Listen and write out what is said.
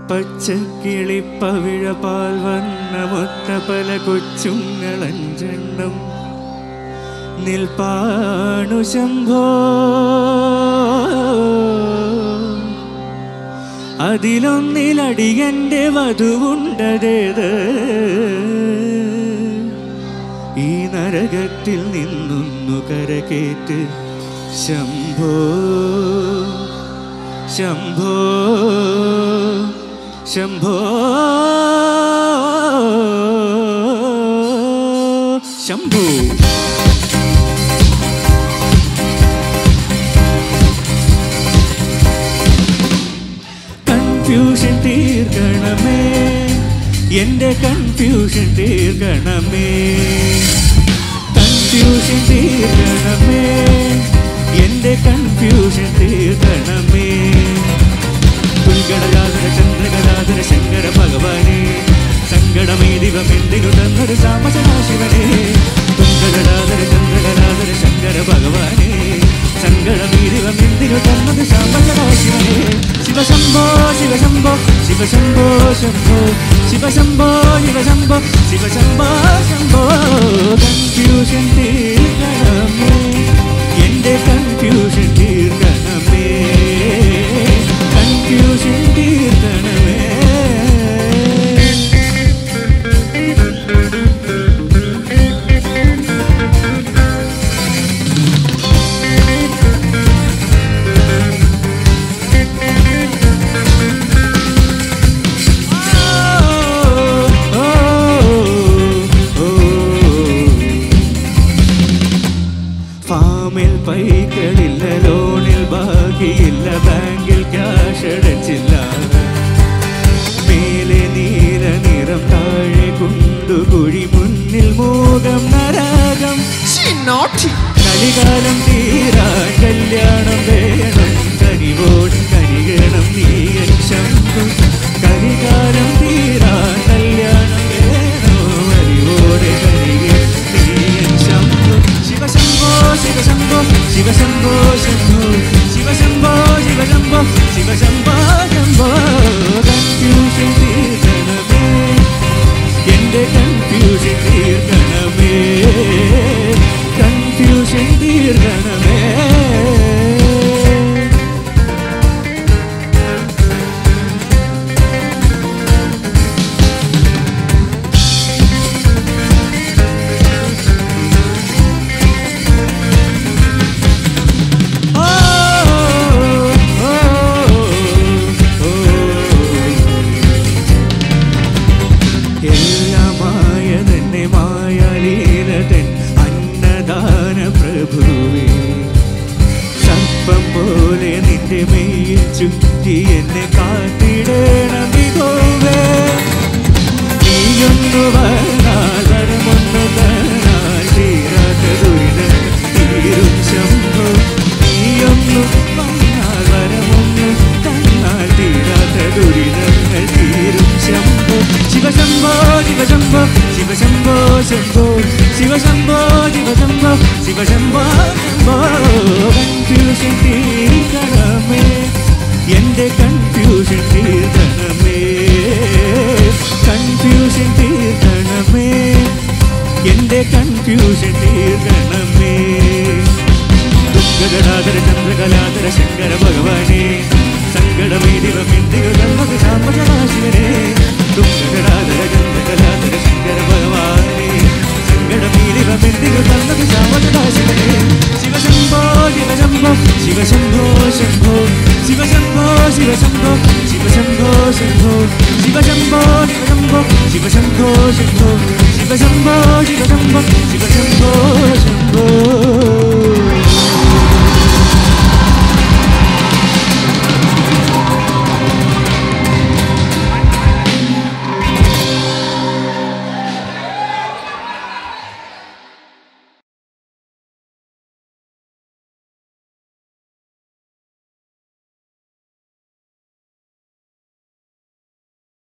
പച്ചക്കിളിപ്പവിഴപാൽ വന്ന മൊത്ത പല കൊച്ചുങ്ങളഞ്ചെണ്ണം നിൽപ്പാണു ശംഭോ. അതിലൊന്നിലടിയന്റെ വധുവുണ്ടതേത് ഈ നരകത്തിൽ നിന്നൊന്നു കരകേറ്റ് ശംഭോ ശംഭോ ശംഭോ ശംഭോ. കൺഫ്യൂഷൻ തീർക്കണമേ, എന്റെ കൺഫ്യൂഷൻ തീർക്കണമേ, കൺഫ്യൂഷൻ തീർക്കണമേ, എന്റെ കൺഫ്യൂഷൻ തീർക്കണമേ. തുൽഗണഗാധര ചന്ദ്രഗദാധര ശങ്കര ഭഗവാനെ, സങ്കടമേ ദിവമെന്തിനു തന്നൊരു സാമസദാശിവനെ. തുൽഗണഗാധര ചന്ദ്രഗദാധര ശങ്കര ഭഗവാനെ, സങ്കടമേ ദിവമെന്തിനു തന്നത് സാമസദാശിവനെ. ശിവശംഭോ ശിവശംഭോ ശിവശംഭോ ശംഭോ ശിവശംഭോ ശിവശംഭോ ശിവശംഭോ ശംഭോ. കൺഫ്യൂഷൻ തീർക്കണമേ, എന്റെ കൺഫ്യൂഷൻ തീർക്കണമേ, കൺഫ്യൂഷൻ തീർക്കണമേ. ഫാമിൽ പൈക്കളില്ല, ലോണിൽ ബാക്കിയില്ല, ബാങ്കിൽ ക്യാഷ് അടച്ചില്ല. മേലെ നീല നിറം, താഴെ കുണ്ടുകുഴി, മുന്നിൽ മോഹം നരകം. കലികാലം തീരാൻ കല്യാണം വേണം, കനിവോട് കനികണം നീയൻ ശംഭു. കലികാലം തീരാൻ കല്യാണം വേണോ, കനിവോട് കനികണം നീയൻ ശംഭു. ശിവശംഭോ ശിവശംഭോ ശിവശംഭോ ശംഭോ ശിവശംഭോ ശിവശംഭോ ശിവശംഭോ ശംഭോ. കൺഫ്യൂഷൻ തീർക്കണമേ, എന്റെ കൺഫ്യൂഷൻ തീർക്കണമേ, കൺഫ്യൂഷൻ തീർക്കണമേ. എല്ലാമായതെന്നെ മായാലീലതൻ അന്നദാന പ്രഭുവേ, സർപ്പം പോലെ നിന്റെ മെയ്യിൽ ചുറ്റി എന്നെ കാത്തിടേണം മികവേ. നീയൊന്നു വന്നാൽ വരമൊന്നു തന്നാൽ തീരാത്ത ദുരിതം തീരും ശംഭോ. നീയൊന്നു വന്നാൽ വരമൊന്നു തന്നാൽ തീരാത്ത ദുരിതങ്ങൾ തീരും ശംഭോ. ശിവശംഭോ ശിവശംഭോ ശിവശംഭോ ശംഭോ ശിവശംഭോ ശിവശംഭോ ശിവശംഭോ ശംഭോ. കൺഫ്യൂഷൻ തീർക്കണമേ, എന്റെ കൺഫ്യൂഷൻ തീർക്കണമേ, കൺഫ്യൂഷൻ തീർക്കണമേ, എന്റെ കൺഫ്യൂഷൻ തീർക്കണമേ. തുൽഗണഗാധര ചന്ദ്രകലാധര ശങ്കര ഭഗവാനെ, സങ്കടമേ ദിവമെന്തിനു തന്നത് സാമസദാശിവനെ. തുൽഗണഗാധര ചന്ദ്രകലാധര ശങ്കര ഭഗവാനെ, സങ്കടമേ ദിവമെന്തിനു തന്നത് സാമസദാശിവനെ. ശിവശംഭോ ശിവശംഭോ ശിവശംഭോ ശംഭോ ശിവശംഭോ ശിവശംഭോ ശിവശംഭോ ശംഭോ ശിവശംഭോ ശിവശംഭോ ശിവശംഭോ ശംഭോ ശിവശംഭോ ശിവശംഭോ ശിവശംഭോ